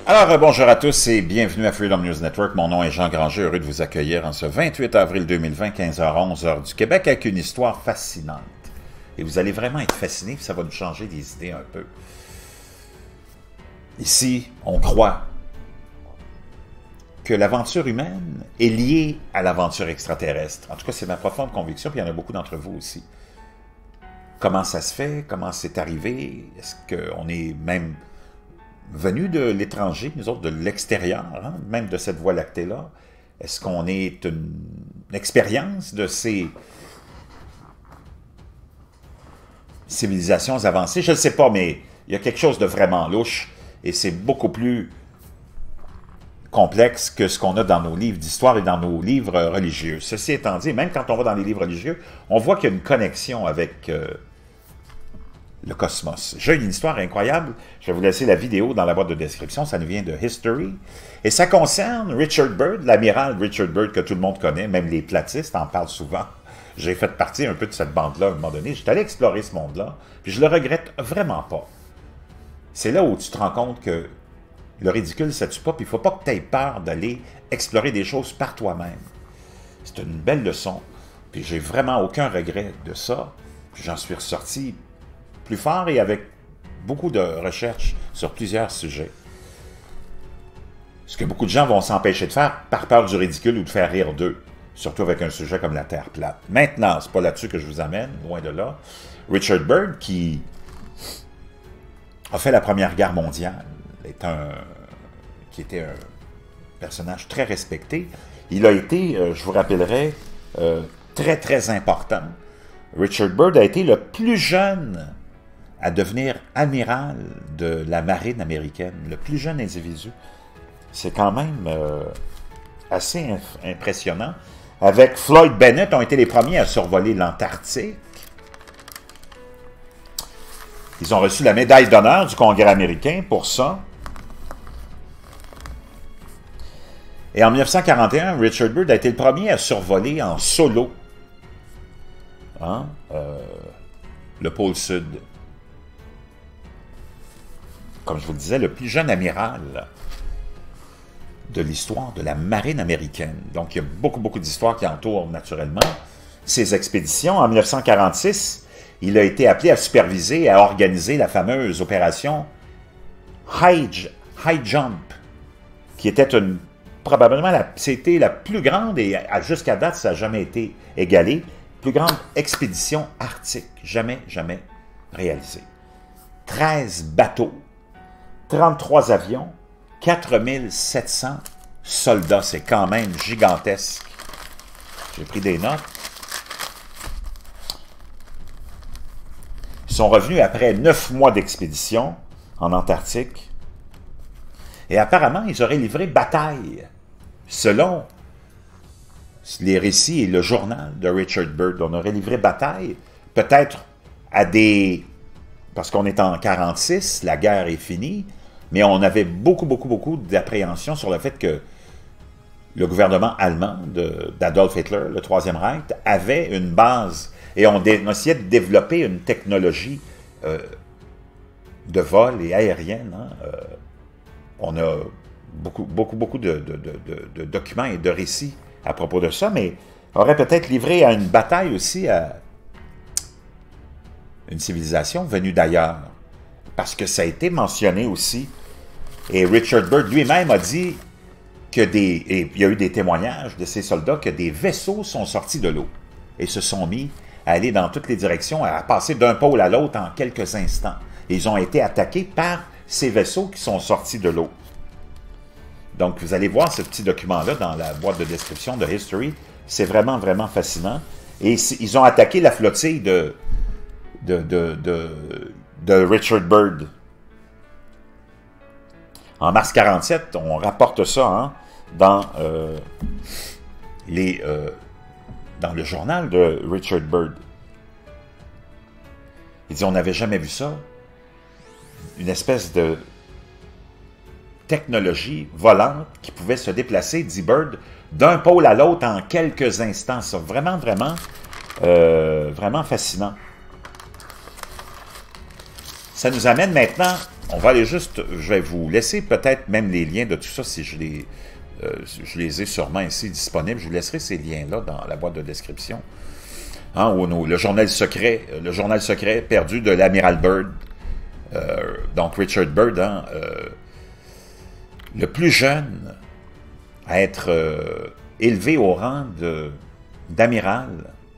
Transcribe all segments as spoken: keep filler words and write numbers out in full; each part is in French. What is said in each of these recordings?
Alors, euh, bonjour à tous et bienvenue à Freedom News Network. Mon nom est Jean Granger, heureux de vous accueillir en ce vingt-huit avril deux mille vingt, quinze heures onze, heure du Québec, avec une histoire fascinante. Et vous allez vraiment être fascinés, ça va nous changer des idées un peu. Ici, on croit que l'aventure humaine est liée à l'aventure extraterrestre. En tout cas, c'est ma profonde conviction, puis il y en a beaucoup d'entre vous aussi. Comment ça se fait? Comment c'est arrivé? Est-ce qu'on est même venu de l'étranger, nous autres, de l'extérieur, hein, même de cette Voie lactée-là? Est-ce qu'on est une, une expérience de ces civilisations avancées? Je ne sais pas, mais il y a quelque chose de vraiment louche et c'est beaucoup plus complexe que ce qu'on a dans nos livres d'histoire et dans nos livres religieux. Ceci étant dit, même quand on va dans les livres religieux, on voit qu'il y a une connexion avec euh, le cosmos. J'ai une histoire incroyable. Je vais vous laisser la vidéo dans la boîte de description. Ça nous vient de History. Et ça concerne Richard Byrd, l'amiral Richard Byrd que tout le monde connaît, même les platistes en parlent souvent. J'ai fait partie un peu de cette bande-là à un moment donné. J'étais allé explorer ce monde-là, puis je le regrette vraiment pas. C'est là où tu te rends compte que le ridicule, ça tue pas, puis il ne faut pas que tu aies peur d'aller explorer des choses par toi-même. C'est une belle leçon, puis j'ai vraiment aucun regret de ça. J'en suis ressorti plus fort et avec beaucoup de recherches sur plusieurs sujets. Ce que beaucoup de gens vont s'empêcher de faire par peur du ridicule ou de faire rire d'eux, surtout avec un sujet comme la Terre plate. Maintenant, c'est pas là-dessus que je vous amène, loin de là. Richard Byrd, qui a fait la Première Guerre mondiale, est un, qui était un personnage très respecté. Il a été, euh, je vous rappellerai, euh, très très important. Richard Byrd a été le plus jeune à devenir amiral de la marine américaine, le plus jeune individu. C'est quand même euh, assez impressionnant. Avec Floyd Bennett, ont été les premiers à survoler l'Antarctique. Ils ont reçu la médaille d'honneur du Congrès américain pour ça. Et en mille neuf cent quarante et un, Richard Byrd a été le premier à survoler en solo hein, euh, le pôle Sud. Comme je vous le disais, le plus jeune amiral de l'histoire de la marine américaine. Donc, il y a beaucoup, beaucoup d'histoires qui entourent naturellement ces expéditions. En mille neuf cent quarante-six, il a été appelé à superviser et à organiser la fameuse opération High, High Jump, qui était une, probablement, la, c'était la plus grande, et jusqu'à date, ça n'a jamais été égalé, plus grande expédition arctique, jamais, jamais réalisée. treize bateaux, trente-trois avions, quatre mille sept cents soldats. C'est quand même gigantesque. J'ai pris des notes. Ils sont revenus après neuf mois d'expédition en Antarctique. Et apparemment, ils auraient livré bataille. Selon les récits et le journal de Richard Byrd, on aurait livré bataille, peut-être à des... Parce qu'on est en quarante-six, la guerre est finie, mais on avait beaucoup, beaucoup, beaucoup d'appréhension sur le fait que le gouvernement allemand d'Adolf Hitler, le Troisième Reich, avait une base, et on, on essayait de développer une technologie euh, de vol et aérienne. Hein. Euh, on a beaucoup, beaucoup, beaucoup de, de, de, de, de documents et de récits à propos de ça, mais aurait peut-être livré à une bataille aussi à une civilisation venue d'ailleurs, parce que ça a été mentionné aussi, et Richard Byrd lui-même a dit que des, et il y a eu des témoignages de ces soldats, que des vaisseaux sont sortis de l'eau et se sont mis à aller dans toutes les directions, à passer d'un pôle à l'autre en quelques instants. Et ils ont été attaqués par ces vaisseaux qui sont sortis de l'eau. Donc, vous allez voir ce petit document-là dans la boîte de description de History. C'est vraiment, vraiment fascinant. Et ils ont attaqué la flottille de De, de, de, de Richard Byrd. En mars quarante-sept, on rapporte ça hein, dans, euh, les, euh, dans le journal de Richard Byrd. Il dit, on n'avait jamais vu ça. Une espèce de technologie volante qui pouvait se déplacer, dit Byrd, d'un pôle à l'autre en quelques instants. C'est vraiment, vraiment, euh, vraiment fascinant. Ça nous amène maintenant on va aller juste, je vais vous laisser peut-être même les liens de tout ça si je les, euh, je les ai sûrement ici disponibles. Je vous laisserai ces liens-là dans la boîte de description. Hein, où nous, le journal secret, le journal secret perdu de l'amiral Byrd, euh, donc Richard Byrd, hein, euh, le plus jeune à être euh, élevé au rang d'amiral.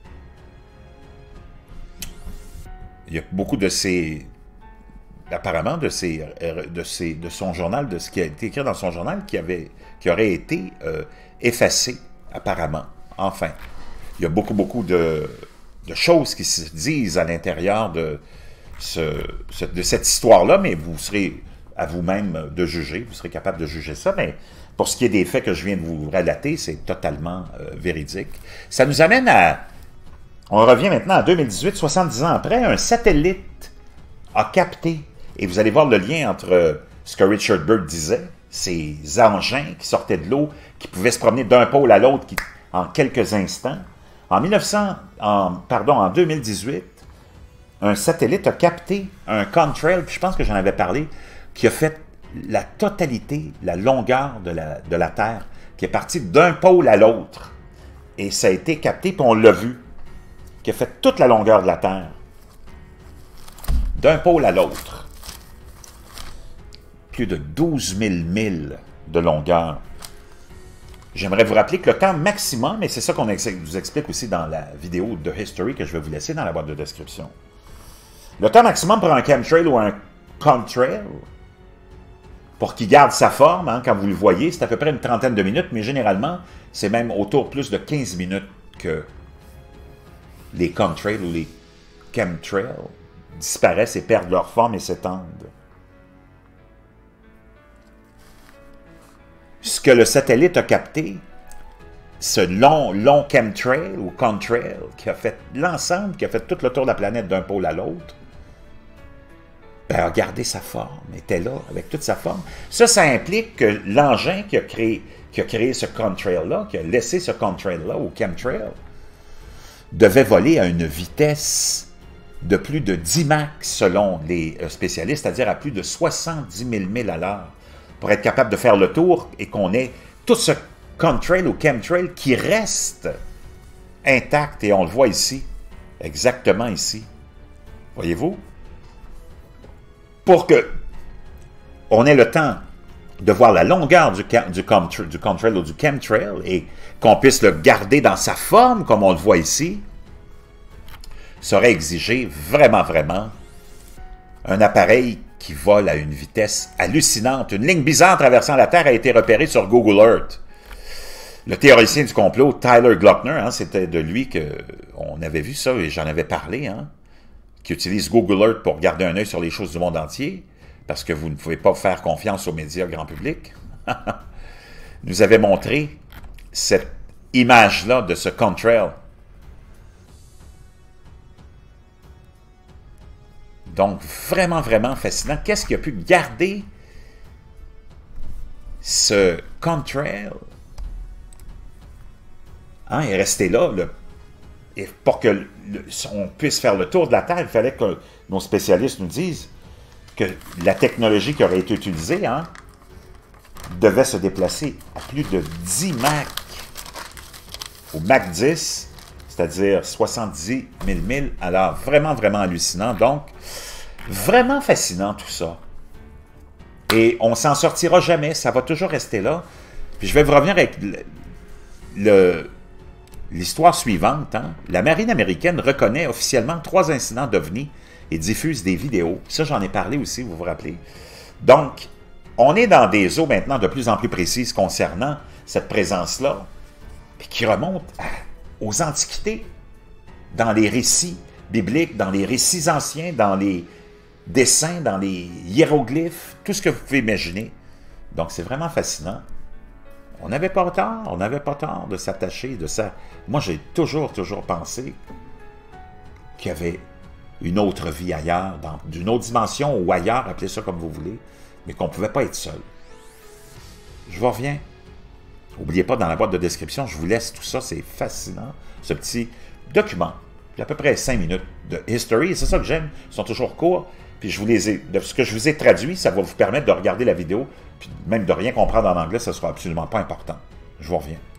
Il y a beaucoup de ses, apparemment, de, ses, de, ses, de son journal, de ce qui a été écrit dans son journal, qui, avait, qui aurait été euh, effacé, apparemment. Enfin, il y a beaucoup, beaucoup de, de choses qui se disent à l'intérieur de, ce, de cette histoire-là, mais vous serez à vous-même de juger, vous serez capable de juger ça, mais pour ce qui est des faits que je viens de vous relater, c'est totalement euh, véridique. Ça nous amène à... On revient maintenant à deux mille dix-huit, soixante-dix ans après, un satellite a capté, et vous allez voir le lien entre ce que Richard Byrd disait, ces engins qui sortaient de l'eau, qui pouvaient se promener d'un pôle à l'autre en quelques instants. En, mille neuf cents, en, pardon, en deux mille dix-huit, un satellite a capté un contrail, puis je pense que j'en avais parlé, qui a fait la totalité, la longueur de la, de la Terre, qui est parti d'un pôle à l'autre. Et ça a été capté, puis on l'a vu, qui a fait toute la longueur de la Terre, d'un pôle à l'autre. Plus de douze mille milles de longueur. J'aimerais vous rappeler que le temps maximum, et c'est ça qu'on vous explique aussi dans la vidéo de History que je vais vous laisser dans la boîte de description. Le temps maximum pour un chemtrail ou un contrail, pour qu'il garde sa forme, hein, quand vous le voyez, c'est à peu près une trentaine de minutes, mais généralement, c'est même autour plus de quinze minutes que les contrails ou les chemtrails disparaissent et perdent leur forme et s'étendent. Ce que le satellite a capté, ce long, long chemtrail ou contrail qui a fait l'ensemble, qui a fait tout le tour de la planète d'un pôle à l'autre, ben, a gardé sa forme, était là avec toute sa forme. Ça, ça implique que l'engin qui a créé, qui a créé ce contrail-là, qui a laissé ce contrail-là ou chemtrail, devait voler à une vitesse de plus de dix Mach selon les spécialistes, c'est-à-dire à plus de soixante-dix mille milles à l'heure, pour être capable de faire le tour et qu'on ait tout ce contrail ou chemtrail qui reste intact, et on le voit ici, exactement ici. Voyez-vous? Pour que on ait le temps de voir la longueur du, du, du contrail ou du chemtrail et qu'on puisse le garder dans sa forme, comme on le voit ici, ça aurait exigé vraiment, vraiment un appareil qui vole à une vitesse hallucinante. Une ligne bizarre traversant la Terre a été repérée sur Google Earth. Le théoricien du complot, Tyler Gluckner, hein, c'était de lui qu'on avait vu ça, et j'en avais parlé, hein, qui utilise Google Earth pour garder un œil sur les choses du monde entier, parce que vous ne pouvez pas faire confiance aux médias grand public, nous avait montré cette image-là de ce contrail. Donc, vraiment, vraiment fascinant. Qu'est-ce qui a pu garder ce contrail? Hein, et rester là, le, et pour que le, on puisse faire le tour de la Terre, il fallait que nos spécialistes nous disent que la technologie qui aurait été utilisée, hein, devait se déplacer à plus de dix Mach, au Mach dix, c'est-à-dire soixante-dix mille milles à l'heure. Vraiment, vraiment hallucinant. Donc, vraiment fascinant tout ça. Et on s'en sortira jamais, ça va toujours rester là. Puis je vais vous revenir avec le... l'histoire suivante. Hein. La marine américaine reconnaît officiellement trois incidents d'OVNI et diffuse des vidéos. Ça, j'en ai parlé aussi, vous vous rappelez. Donc, on est dans des eaux maintenant de plus en plus précises concernant cette présence-là, puis qui remonte à, aux Antiquités, dans les récits bibliques, dans les récits anciens, dans les dessins, dans les hiéroglyphes, tout ce que vous pouvez imaginer. Donc, c'est vraiment fascinant. On n'avait pas tort, on n'avait pas tort de s'attacher de ça. Moi, j'ai toujours, toujours pensé qu'il y avait une autre vie ailleurs, dans d'une autre dimension ou ailleurs, appelez ça comme vous voulez, mais qu'on ne pouvait pas être seul. Je vous reviens. N'oubliez pas, dans la boîte de description, je vous laisse tout ça, c'est fascinant, ce petit document puis à peu près cinq minutes de history, et c'est ça que j'aime, ils sont toujours courts, puis je vous les ai, de ce que je vous ai traduit, ça va vous permettre de regarder la vidéo, puis même de rien comprendre en anglais, ça ne sera absolument pas important. Je vous reviens.